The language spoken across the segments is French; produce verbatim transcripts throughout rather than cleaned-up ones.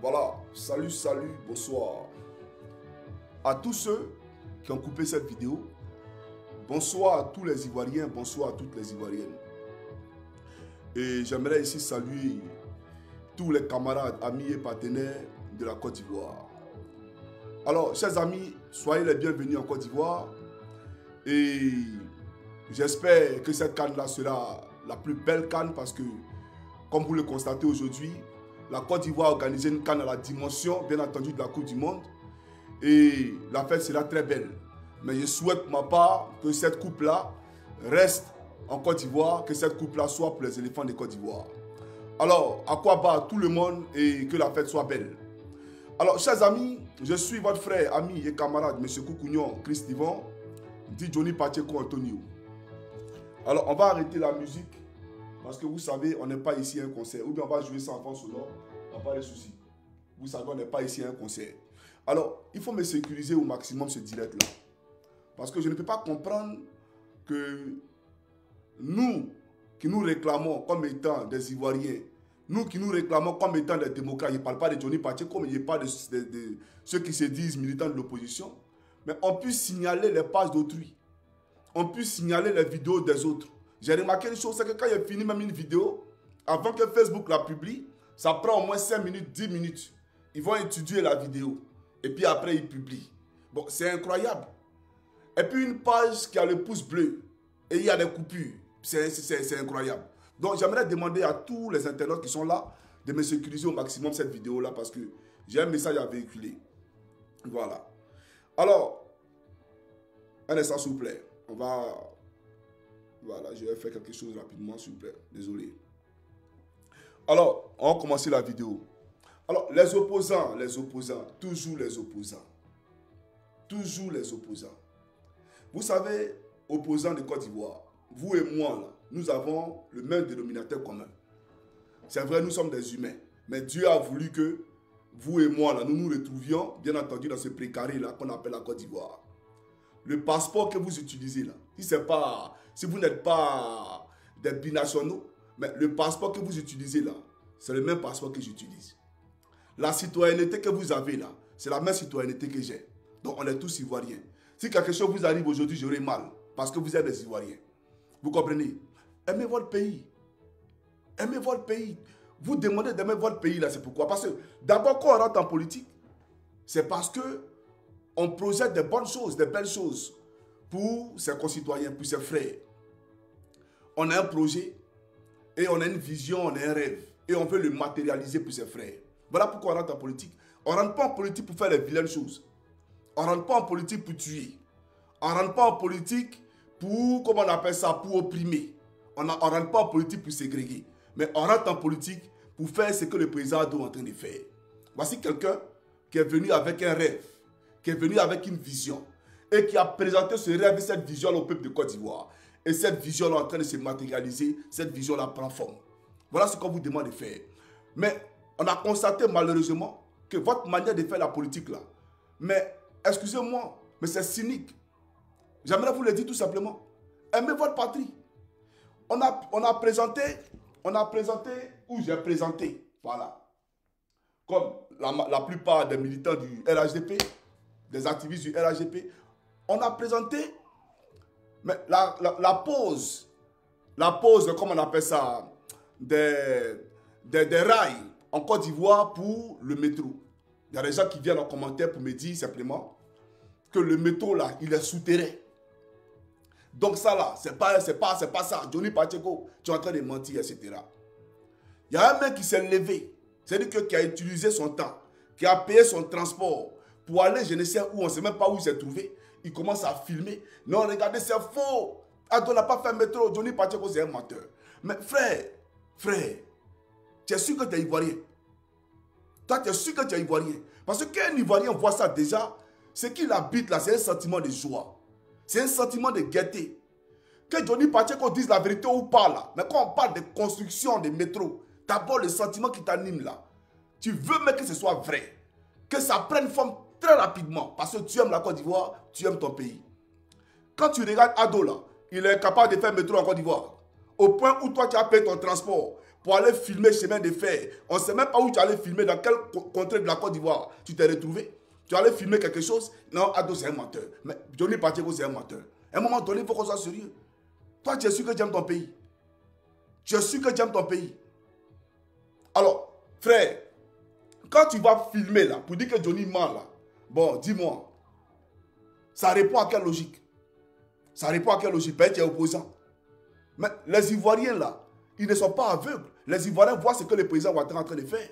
Voilà, salut, salut, bonsoir. À tous ceux qui ont coupé cette vidéo, bonsoir à tous les Ivoiriens, bonsoir à toutes les Ivoiriennes. Et j'aimerais ici saluer tous les camarades, amis et partenaires de la Côte d'Ivoire. Alors, chers amis, soyez les bienvenus en Côte d'Ivoire. Et j'espère que cette canne-là sera la plus belle canne parce que, comme vous le constatez aujourd'hui, la Côte d'Ivoire a organisé une canne à la dimension, bien entendu, de la Coupe du Monde. Et la fête sera très belle. Mais je souhaite, pour ma part, que cette coupe-là reste en Côte d'Ivoire, que cette coupe-là soit pour les éléphants de Côte d'Ivoire. Alors, à quoi bat tout le monde et que la fête soit belle. Alors, chers amis, je suis votre frère, ami et camarade, M. Koukounion, Christ Yvon, dit Johnny Pacheco Antonio. Alors, on va arrêter la musique. Parce que vous savez, on n'est pas ici à un concert. Ou bien on va jouer ça en France sonore. On n'a pas de soucis. Vous savez, on n'est pas ici à un concert. Alors, il faut me sécuriser au maximum ce direct-là. Parce que je ne peux pas comprendre que nous, qui nous réclamons comme étant des Ivoiriens, nous qui nous réclamons comme étant des démocrates, je ne parle pas de Johnny Pacheco, mais je parle de, de, de ceux qui se disent militants de l'opposition, mais on puisse signaler les pages d'autrui. On puisse signaler les vidéos des autres. J'ai remarqué une chose, c'est que quand il finit même une vidéo, avant que Facebook la publie, ça prend au moins cinq minutes, dix minutes. Ils vont étudier la vidéo. Et puis après, ils publient. Bon, c'est incroyable. Et puis une page qui a le pouce bleu. Et il y a des coupures. C'est incroyable. Donc j'aimerais demander à tous les internautes qui sont là de me sécuriser au maximum cette vidéo-là parce que j'ai un message à véhiculer. Voilà. Alors, un instant s'il vous plaît. On va... Voilà, je vais faire quelque chose rapidement, s'il vous plaît. Désolé. Alors, on va commencer la vidéo. Alors, les opposants, les opposants, toujours les opposants. Toujours les opposants. Vous savez, opposants de Côte d'Ivoire, vous et moi, là, nous avons le même dénominateur commun. C'est vrai, nous sommes des humains. Mais Dieu a voulu que vous et moi, là, nous nous retrouvions, bien entendu, dans ce précaré-là qu'on appelle la Côte d'Ivoire. Le passeport que vous utilisez, là, si c'est pas... Si vous n'êtes pas des binationaux, mais le passeport que vous utilisez là, c'est le même passeport que j'utilise. La citoyenneté que vous avez là, c'est la même citoyenneté que j'ai. Donc on est tous Ivoiriens. Si quelque chose vous arrive aujourd'hui, j'aurai mal. Parce que vous êtes des Ivoiriens. Vous comprenez? Aimez votre pays. Aimez votre pays. Vous demandez d'aimer votre pays là, c'est pourquoi? Parce que d'abord quand on rentre en politique, c'est parce que on projette des bonnes choses, des belles choses pour ses concitoyens, pour ses frères. On a un projet et on a une vision, on a un rêve et on veut le matérialiser pour ses frères. Voilà pourquoi on rentre en politique. On ne rentre pas en politique pour faire les vilaines choses. On ne rentre pas en politique pour tuer. On ne rentre pas en politique pour, comment on appelle ça, pour opprimer. On ne rentre pas en politique pour ségréguer. Mais on rentre en politique pour faire ce que le président Ado est en train de faire. Voici quelqu'un qui est venu avec un rêve, qui est venu avec une vision et qui a présenté ce rêve et cette vision au peuple de Côte d'Ivoire. Et cette vision est en train de se matérialiser, cette vision-là prend forme. Voilà ce qu'on vous demande de faire. Mais on a constaté malheureusement que votre manière de faire la politique là, mais excusez-moi, mais c'est cynique. J'aimerais vous le dire tout simplement. Aimez votre patrie. On a, on a présenté, on a présenté, ou j'ai présenté, voilà. Comme la, la plupart des militants du R H D P, des activistes du R H D P, on a présenté mais la, la, la pause, la pause, comme on appelle ça, des, des, des rails en Côte d'Ivoire pour le métro. Il y a des gens qui viennent en commentaire pour me dire simplement que le métro là, il est souterrain. Donc ça là, c'est pas, c'est pas, c'est pas ça. Johnny Pacheco, tu es en train de mentir, et cetera. Il y a un mec qui s'est levé, c'est-à-dire qui a utilisé son temps, qui a payé son transport pour aller, je ne sais où, on ne sait même pas où il s'est trouvé. Il commence à filmer. Non, regardez, c'est faux. Ado n'a pas fait métro. Johnny Pacheco, c'est un menteur. Mais frère, frère, tu es sûr que tu es Ivoirien. Toi, tu es sûr que tu es Ivoirien. Parce que quand un Ivoirien voit ça déjà, ce qu'il habite là, c'est un sentiment de joie. C'est un sentiment de gaieté. Que Johnny Pacheco dise la vérité ou pas là. Mais quand on parle de construction de métro, d'abord le sentiment qui t'anime là. Tu veux même que ce soit vrai. Que ça prenne forme très rapidement, parce que tu aimes la Côte d'Ivoire, tu aimes ton pays. Quand tu regardes Ado là, il est capable de faire métro en Côte d'Ivoire. Au point où toi tu as payé ton transport pour aller filmer chemin de fer. On ne sait même pas où tu allais filmer, dans quelle contrée de la Côte d'Ivoire tu t'es retrouvé. Tu allais filmer quelque chose. Non, Ado, c'est un menteur. Mais Johnny Pacheco, c'est un menteur. À un moment donné, il faut qu'on soit sérieux. Toi, tu es sûr que tu aimes ton pays. Tu es sûr que tu aimes ton pays. Alors, frère, quand tu vas filmer là, pour dire que Johnny ment là, bon, dis-moi, ça répond à quelle logique? Ça répond à quelle logique? Ben, tu es opposant. Mais les Ivoiriens là, ils ne sont pas aveugles. Les Ivoiriens voient ce que le président Ouattara est en train de faire.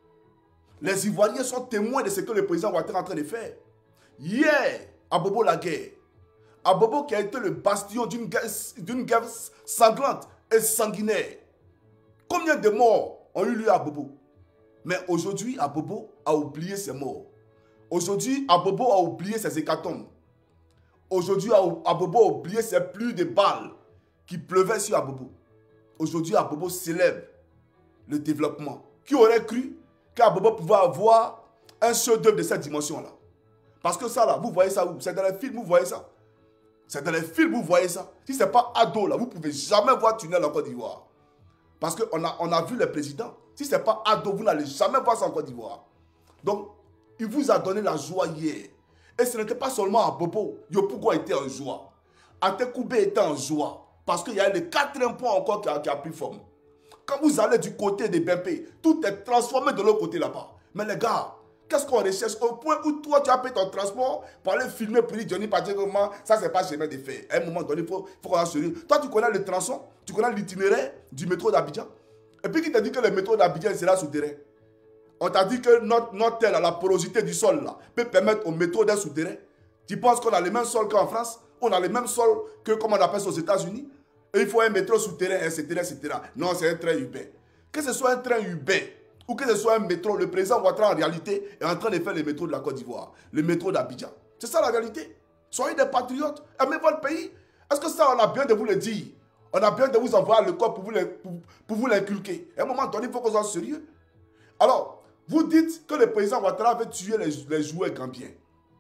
Les Ivoiriens sont témoins de ce que le président Ouattara est en train de faire. Hier, à Bobo la guerre, à Bobo qui a été le bastion d'une guerre, d'une guerre sanglante et sanguinaire. Combien de morts ont eu lieu à Bobo? Mais aujourd'hui, Abobo a oublié ses morts. Aujourd'hui, Abobo a oublié ses hécatombes. Aujourd'hui, Abobo a oublié ses pluies de balles qui pleuvaient sur Abobo. Aujourd'hui, Abobo célèbre le développement. Qui aurait cru qu'Abobo pouvait avoir un chef-d'œuvre de cette dimension-là? Parce que ça, là, vous voyez ça où? C'est dans les films, vous voyez ça? C'est dans les films, vous voyez ça? Si ce n'est pas Ado, là, vous ne pouvez jamais voir tunnel en Côte d'Ivoire. Parce qu'on a, on a vu le président. Si ce n'est pas Ado, vous n'allez jamais voir ça en Côte d'Ivoire. Donc, il vous a donné la joie hier. Et ce n'était pas seulement à Bobo. Yopougo était en joie. Atekoube était en joie. Parce qu'il y a le quatrième point encore qui a, qui a pris forme. Quand vous allez du côté des B P, tout est transformé de l'autre côté là-bas. Mais les gars, qu'est-ce qu'on recherche au point où toi tu as payé ton transport pour aller filmer pour dire Johnny Pacheco, ça c'est pas chemin de fer. À un moment donné, il faut, faut qu'on soit sérieux. Toi tu connais le tronçon, tu connais l'itinéraire du métro d'Abidjan. Et puis qui t'a dit que le métro d'Abidjan sera souterrain? On t'a dit que notre, notre terre, la porosité du sol là, peut permettre au métro d'être souterrain. Tu penses qu'on a les mêmes sols qu'en France? On a les mêmes sols que, comme on appelle ça aux États-Unis? Et il faut un métro souterrain, et cetera, et cetera. Non, c'est un train urbain. Que ce soit un train urbain ou que ce soit un métro, le président Ouattara en réalité est en train de faire le métro de la Côte d'Ivoire, le métro d'Abidjan. C'est ça la réalité. Soyez des patriotes, aimez votre pays. Est-ce que ça, on a bien de vous le dire? On a bien de vous envoyer le corps pour vous, pour, pour vous l'inculquer. À un moment donné, il faut qu'on soit sérieux. Alors, vous dites que le président Ouattara veut tuer les, les joueurs gambiens.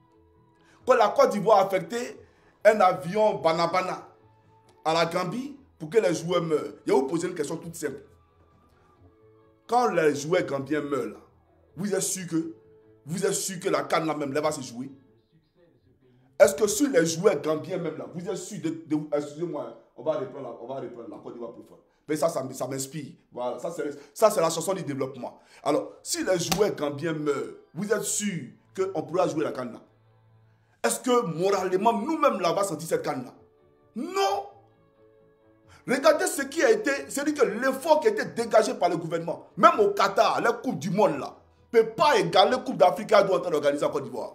Que la Côte d'Ivoire a affecté un avion Banabana à la Gambie pour que les joueurs meurent. Je vais vous poser une question toute simple. Quand les joueurs gambiens meurent, là, vous êtes sûr que, vous êtes sûr que la canne là même là va se jouer? Est-ce que sur les joueurs gambiens même là, vous êtes sûr de... de excusez-moi, on va reprendre la, on va reprendre la Côte d'Ivoire plus fort. Mais ça, ça, ça m'inspire. Voilà, ça c'est la chanson du développement. Alors, si les joueurs gambiens meurent, vous êtes sûr qu'on pourra jouer la canne là? Est-ce que moralement, nous-mêmes là, on va sentir cette canne là? Non! Regardez ce qui a été, c'est-à-dire que l'effort qui a été dégagé par le gouvernement, même au Qatar, la Coupe du Monde là, ne peut pas égaler la Coupe d'Afrique à doit organiser en Côte d'Ivoire.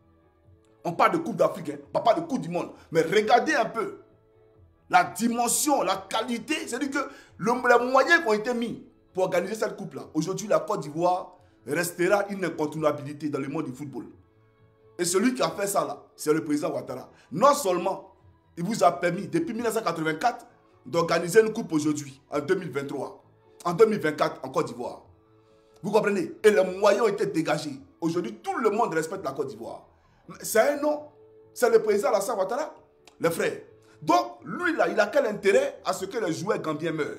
On parle de Coupe d'Afrique, hein, on parle de Coupe du Monde. Mais regardez un peu la dimension, la qualité, c'est-à-dire que le, les moyens qui ont été mis pour organiser cette coupe-là. Aujourd'hui, la Côte d'Ivoire restera une incontournabilité dans le monde du football. Et celui qui a fait ça là, c'est le président Ouattara. Non seulement, il vous a permis, depuis mille neuf cent quatre-vingt-quatre, d'organiser une coupe aujourd'hui, en deux mille vingt-trois, en deux mille vingt-quatre, en Côte d'Ivoire. Vous comprenez? Et les moyens ont été dégagés. Aujourd'hui, tout le monde respecte la Côte d'Ivoire. C'est un nom. C'est le président Alassane Ouattara, le frère. Donc, lui, là, il a quel intérêt à ce que les joueurs gambiens meurent?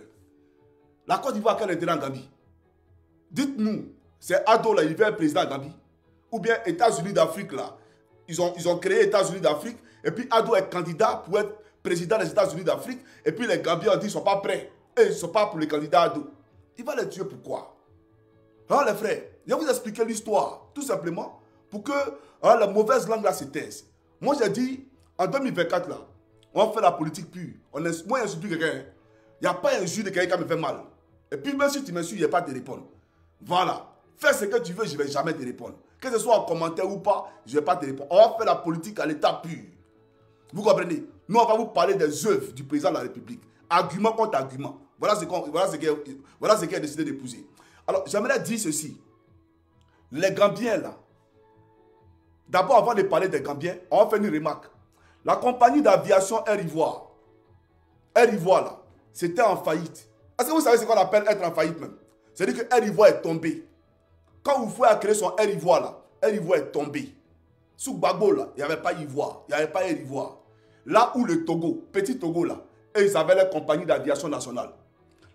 La Côte d'Ivoire a quel intérêt en Gambie? Dites-nous, c'est Ado, là, il veut un président en Gambie? Ou bien États-Unis d'Afrique, là, ils ont, ils ont créé États-Unis d'Afrique, et puis Ado est candidat pour être président des États-Unis d'Afrique, et puis les Gambiens ont dit qu'ils ne sont pas prêts. Et ils ne sont pas pour les candidats Ado. Il va les tuer pourquoi? Hein, les frères, je vais vous expliquer l'histoire, tout simplement, pour que hein, la mauvaise langue là se taise. Moi, j'ai dit, en deux mille vingt-quatre, là, on fait la politique pure. On est, moi, je ne suis plus quelqu'un. Il n'y a pas un jus de quelqu'un qui me fait mal. Et puis, même si tu me suis, il n'y a pas de répondre. Voilà. Fais ce que tu veux, je ne vais jamais te répondre. Que ce soit en commentaire ou pas, je ne vais pas te répondre. On va faire la politique à l'état pur. Vous comprenez? Nous, on va vous parler des œuvres du président de la République. Argument contre argument. Voilà ce qu'on voilà qu'il voilà a décidé d'épouser. Alors, j'aimerais dire ceci. Les Gambiens, là, d'abord, avant de parler des Gambiens, on va faire une remarque. La compagnie d'aviation Air Ivoire, Air Ivoire, là, c'était en faillite. Est-ce que vous savez ce qu'on appelle être en faillite même? C'est-à-dire que Air Ivoire est tombé. Quand vous fouillez à créer son Air Ivoire, là, Air Ivoire est tombé. Sous Gbagbo, là, il n'y avait pas Ivoire, il n'y avait pas Air Ivoire. Là où le Togo, petit Togo, là, et ils avaient la compagnie d'aviation nationale.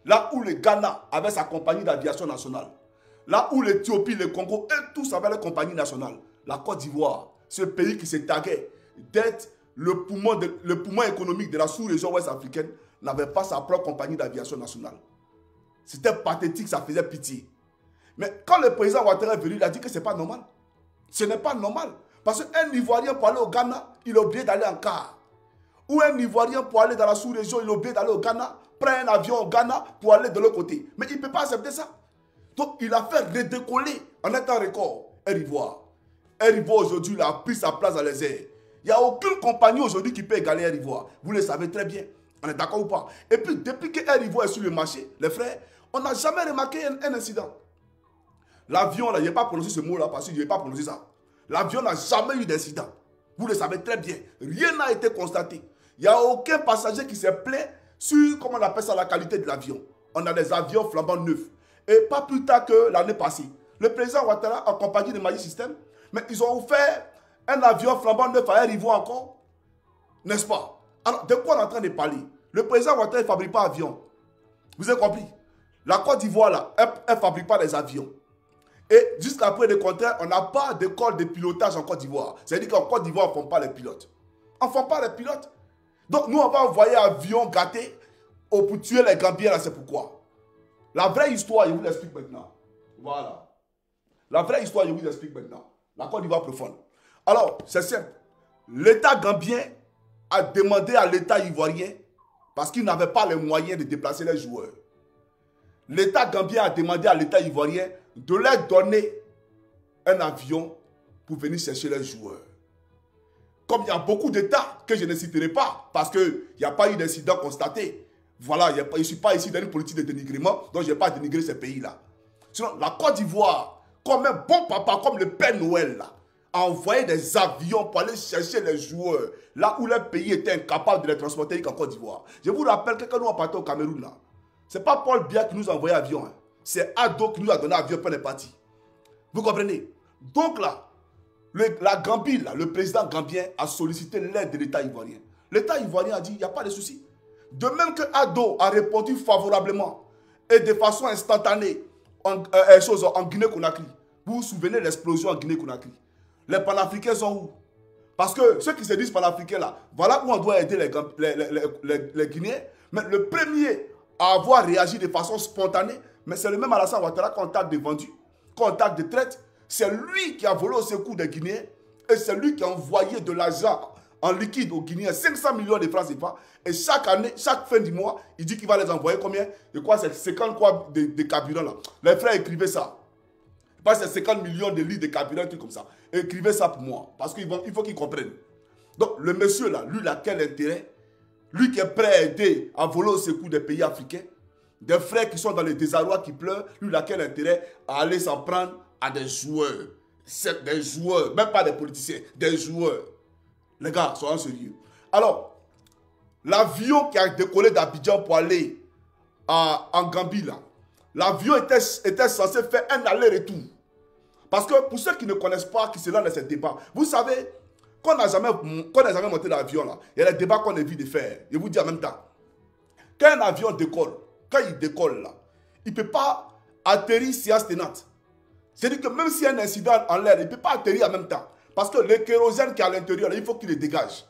là où le Ghana avait sa compagnie d'aviation nationale, là où l'Éthiopie, le Congo et tous avaient leur compagnie nationale, la Côte d'Ivoire, ce pays qui se taguait d'être le poumon, de, le poumon économique de la sous-région ouest africaine, n'avait pas sa propre compagnie d'aviation nationale. C'était pathétique, ça faisait pitié. Mais quand le président Ouattara est venu, il a dit que ce n'est pas normal. Ce n'est pas normal. Parce qu'un Ivoirien pour aller au Ghana, il est obligé d'aller en car. Ou un Ivoirien pour aller dans la sous-région, il est obligé d'aller au Ghana, prend un avion au Ghana pour aller de l'autre côté. Mais il ne peut pas accepter ça. Donc il a fait redécoller en un temps record Air Ivoire. Air Ivoire aujourd'hui, il a pris sa place dans les airs. Il n'y a aucune compagnie aujourd'hui qui peut égaler Air Ivoire. Vous le savez très bien. On est d'accord ou pas? Et puis depuis que Air Ivoire est sur le marché, les frères, on n'a jamais remarqué un, un incident. L'avion, là, je n'ai pas prononcé ce mot-là parce que je n'ai pas prononcé ça. L'avion n'a jamais eu d'incident. Vous le savez très bien. Rien n'a été constaté. Il n'y a aucun passager qui s'est plaint sur, comment on appelle ça, la qualité de l'avion. On a des avions flambant neufs. Et pas plus tard que l'année passée, le président Ouattara, en compagnie de Magic System, mais ils ont offert un avion flambant neuf à Air Ivoire encore. N'est-ce pas? Alors, de quoi on est en train de parler? Le président Ouattara ne fabrique pas d'avions. Vous avez compris? La Côte d'Ivoire, là, elle ne fabrique pas des avions. Et jusqu'à près de contraire, on n'a pas d'école de pilotage en Côte d'Ivoire. C'est-à-dire qu'en Côte d'Ivoire, on ne fait pas les pilotes. On ne fait pas les pilotes. Donc, nous, on va envoyer un avion gâté pour tuer les Gambiens, là, c'est pourquoi. La vraie histoire, je vous l'explique maintenant. Voilà. La vraie histoire, je vous l'explique maintenant. La Côte d'Ivoire profonde. Alors, c'est simple. L'État gambien a demandé à l'État ivoirien, parce qu'il n'avait pas les moyens de déplacer les joueurs. L'État gambien a demandé à l'État ivoirien de leur donner un avion pour venir chercher les joueurs. Comme il y a beaucoup d'États que je ne citerai pas, parce qu'il n'y a pas eu d'incident constaté. Voilà, je ne suis pas ici dans une politique de dénigrement, donc je n'ai pas dénigré ces pays-là. Sinon, la Côte d'Ivoire, comme un bon papa, comme le Père Noël, là, a envoyé des avions pour aller chercher les joueurs, là où le pays était incapable de les transporter en Côte d'Ivoire. Je vous rappelle que quand nous partons au Cameroun, là, ce n'est pas Paul Biya qui nous a envoyé l'avion. Hein. C'est Ado qui nous a donné l'avion pour les partis. Vous comprenez? Donc là, le, la Gambie, là, le président gambien a sollicité l'aide de l'État ivoirien. L'État ivoirien a dit, il n'y a pas de souci. De même que Ado a répondu favorablement et de façon instantanée en, euh, chose, en Guinée-Conakry. Vous vous souvenez de l'explosion en Guinée-Conakry? Les panafricains sont où? Parce que ceux qui se disent panafricains là, voilà où on doit aider les, les, les, les, les Guinéens. Mais le premier à avoir réagi de façon spontanée, mais c'est le même Alassane Ouattara qu'on taxe de vendu, qu'on taxe de traite. C'est lui qui a volé au secours des Guinéens et c'est lui qui a envoyé de l'argent en liquide aux Guinéens, cinq cents millions de francs C F A. Et chaque année, chaque fin du mois, il dit qu'il va les envoyer combien? De quoi? C'est cinquante quoi de, de carburant là. Les frères écrivaient ça. Parce que c'est cinquante millions de litres de carburant, un truc comme ça. Écrivez ça pour moi, parce qu'il faut qu'ils comprennent. Donc le monsieur là, lui, il a quel intérêt? Lui qui est prêt à aider à voler au secours des pays africains, des frères qui sont dans les désarrois, qui pleurent, lui, il a quel intérêt à aller s'en prendre à des joueurs? C'est des joueurs, même pas des politiciens, des joueurs. Les gars, soyons sérieux. Alors, l'avion qui a décollé d'Abidjan pour aller à, en Gambie, là, l'avion était, était censé faire un aller-retour. Parce que pour ceux qui ne connaissent pas, qui se lancent dans ces débats, vous savez, quand on n'a jamais, jamais monté l'avion, là, il y a des débats qu'on évite de faire. Je vous dis en même temps. Quand un avion décolle, quand il décolle, là, il ne peut pas atterrir séance tenante. C'est-à-dire que même s'il y a un incident en l'air, il ne peut pas atterrir en même temps. Parce que le kérosène qui est à l'intérieur, il faut qu'il le dégage.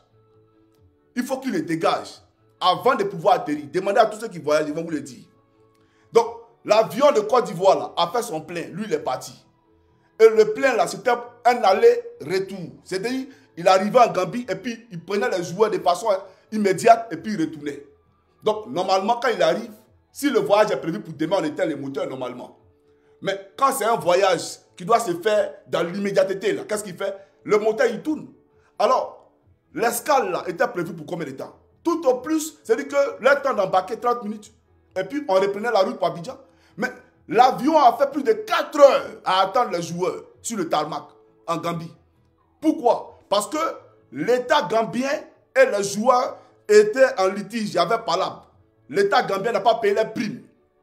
Il faut qu'il le dégage avant de pouvoir atterrir. Demandez à tous ceux qui voyagent, ils vont vous le dire. Donc, l'avion de Côte d'Ivoire là, a fait son plein. Lui, il est parti. Et le plein, là, c'était un aller-retour. C'est-à-dire, il arrivait en Gambie et puis il prenait les joueurs de façon immédiate et puis il retournait. Donc, normalement, quand il arrive, si le voyage est prévu pour demain, on éteint les moteurs normalement. Mais quand c'est un voyage qui doit se faire dans l'immédiateté, là, qu'est-ce qu'il fait? Le moteur, il tourne. Alors, l'escale, là, était prévue pour combien de temps? Tout au plus, c'est-à-dire que le temps d'embarquer trente minutes. Et puis, on reprenait la route pour Abidjan. Mais l'avion a fait plus de quatre heures à attendre les joueurs sur le tarmac en Gambie. Pourquoi? Parce que l'État gambien et les joueurs étaient en litige. Il y avait palabre. L'État gambien n'a pas payé les primes.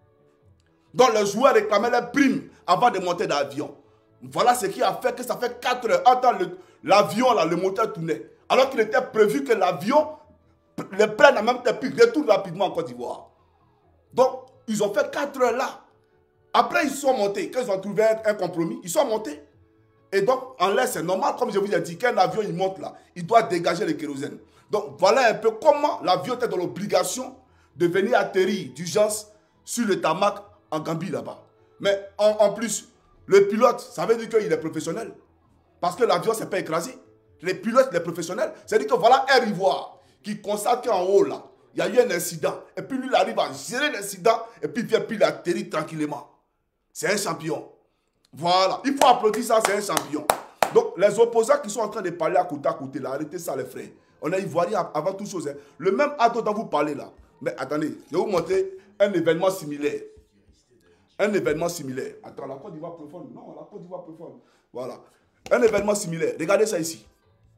Donc, les joueurs réclamaient les primes avant de monter dans l'avion. Voilà ce qui a fait que ça fait quatre heures. Attends, l'avion, là, le moteur tournait. Alors qu'il était prévu que l'avion le prenne en même temps puis retourne rapidement en Côte d'Ivoire. Donc, Ils ont fait quatre heures là. Après, ils sont montés. Quand ils ont trouvé un, un compromis, ils sont montés. Et donc, en l'air, c'est normal, comme je vous ai dit, qu'un avion, il monte là, il doit dégager le kérosène. Donc, voilà un peu comment l'avion était dans l'obligation de venir atterrir d'urgence sur le tarmac en Gambie là-bas. Mais en, en plus, le pilote, ça veut dire qu'il est professionnel. Parce que l'avion ne s'est pas écrasé. Les pilotes, les professionnels, c'est-à-dire que voilà Air Ivoire qui constate qu'en haut là, il y a eu un incident. Et puis lui, il arrive à gérer l'incident et puis il vient, puis il atterrit tranquillement. C'est un champion. Voilà. Il faut applaudir ça, c'est un champion. Donc, les opposants qui sont en train de parler à côté à côté, là, arrêtez ça, les frères. On est Ivoiriens avant toute chose. Hein. Le même acte dont vous parlez là. Mais attendez, je vais vous montrer un événement similaire. Un événement similaire. Attends, la Côte d'Ivoire profonde. Non, la Côte d'Ivoire profonde. Voilà. Un événement similaire. Regardez ça ici.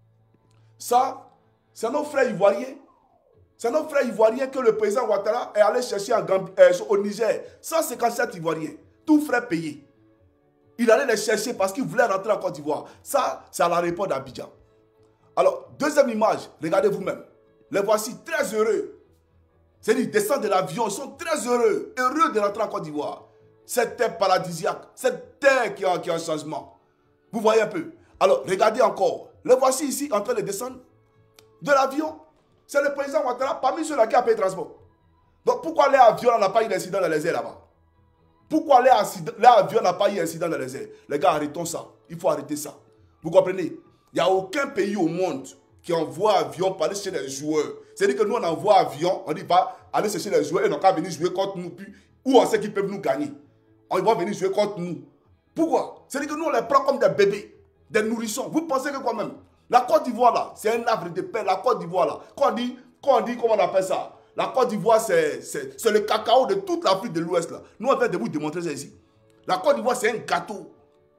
Ça, c'est nos frères ivoiriens. C'est nos frères ivoiriens que le président Ouattara est allé chercher en Gambie, euh, au Niger. cent cinquante-sept Ivoiriens. Tous frais payés. Il allait les chercher parce qu'il voulait rentrer en Côte d'Ivoire. Ça, c'est à l'aéroport d'Abidjan. Alors, deuxième image, regardez vous-même. Les voici très heureux. C'est-à-dire, ils descendent de l'avion, ils sont très heureux, heureux de rentrer en Côte d'Ivoire. Cette terre paradisiaque, cette terre qui a, qui a un changement. Vous voyez un peu. Alors, regardez encore. Les voici ici en train de descendre de l'avion. C'est le président Ouattara parmi ceux-là qui a payé le transport. Donc, pourquoi l'avion n'a pas eu d'incident dans les airs là-bas? Pourquoi l'avion n'a pas eu d'incident dans les airs? Les gars, arrêtons ça. Il faut arrêter ça. Vous comprenez? Il n'y a aucun pays au monde qui envoie avion pour aller chercher les joueurs. C'est-à-dire que nous, on envoie avion, on dit va aller chercher les joueurs et on va venir jouer contre nous. Puis, où on sait qu'ils peuvent nous gagner. Ils vont venir jouer contre nous. Pourquoi? C'est-à-dire que nous, on les prend comme des bébés, des nourrissons. Vous pensez que quand même, la Côte d'Ivoire, là, c'est un havre de paix. La Côte d'Ivoire, là, quand on dit, quand on dit, comment on appelle ça? La Côte d'Ivoire, c'est le cacao de toute l'Afrique de l'Ouest, là. Nous, on vient de vous démontrer ça ici. La Côte d'Ivoire, c'est un gâteau.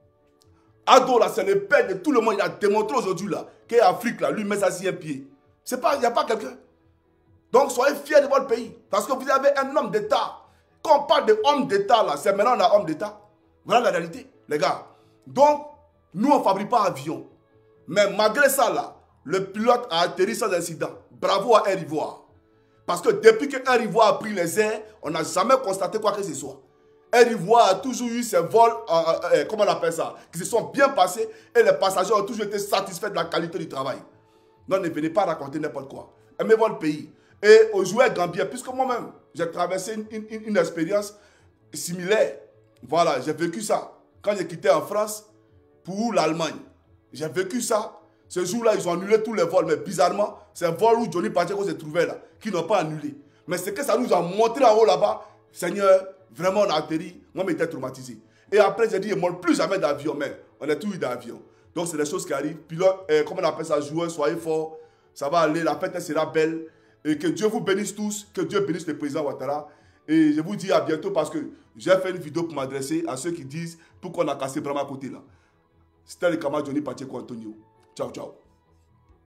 Ado, là, c'est le père de tout le monde. Il a démontré aujourd'hui, là, qu'Afrique, là, lui, met ça sur un pied. C'est pas, il n'y a pas quelqu'un. Donc, soyez fiers de votre pays. Parce que vous avez un homme d'État. Quand on parle d'homme d'État, là, c'est maintenant on a homme d'État. Voilà la réalité, les gars. Donc, nous, on ne fabrique pas avion. Mais malgré ça, là, le pilote a atterri sans incident. Bravo à Air Ivoire. Parce que depuis que Air Ivoire a pris les airs, on n'a jamais constaté quoi que ce soit. Air Ivoire a toujours eu ses vols, euh, euh, comment on appelle ça, qui se sont bien passés et les passagers ont toujours été satisfaits de la qualité du travail. Non, ne venez pas raconter n'importe quoi. Aimez votre pays. Et aux joueurs gambiens, puisque moi-même, j'ai traversé une, une, une expérience similaire. Voilà, j'ai vécu ça. Quand j'ai quitté en France pour l'Allemagne, j'ai vécu ça. Ce jour-là, ils ont annulé tous les vols. Mais bizarrement, c'est un vol où Johnny Pacheco se trouvait là, qui n'ont pas annulé. Mais c'est que ça nous a montré en haut là-bas, Seigneur, vraiment on a atterri. Moi, j'étais traumatisé. Et après, j'ai dit, je ne monte plus jamais d'avion, mais on a tout eu d'avion. Donc, c'est des choses qui arrivent. Pilote, euh, comment on appelle ça, joueur, soyez forts. Ça va aller, la fête sera belle. Et que Dieu vous bénisse tous, que Dieu bénisse le président Ouattara. Et je vous dis à bientôt parce que j'ai fait une vidéo pour m'adresser à ceux qui disent pourquoi on a cassé vraiment à côté là. C'était le camarade Johnny Pacheco Antonio. Ciao, ciao.